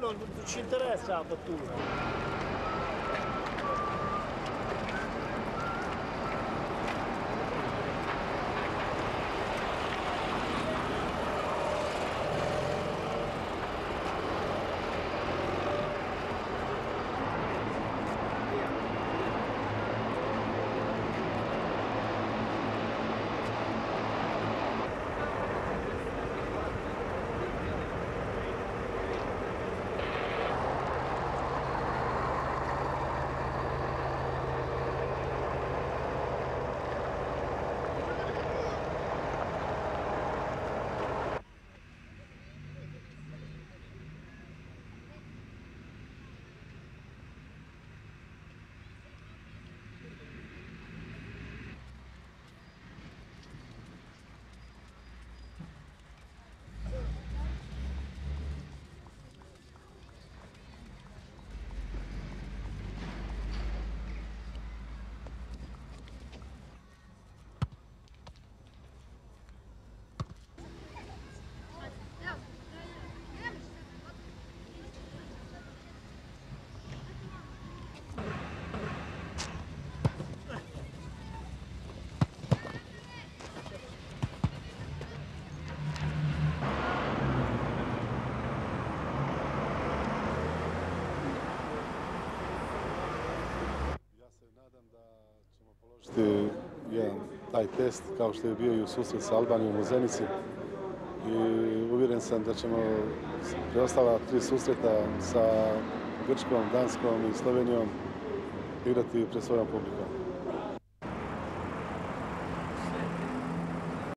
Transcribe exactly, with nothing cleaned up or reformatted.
non ci interessa la fattura. Jedan taj test kao što je bio i u susret sa Albanijom u Zenici i uvjeren sam da ćemo preostala tri susreta sa Grčkom, Danskom i Slovenijom igrati pred svojom publikom.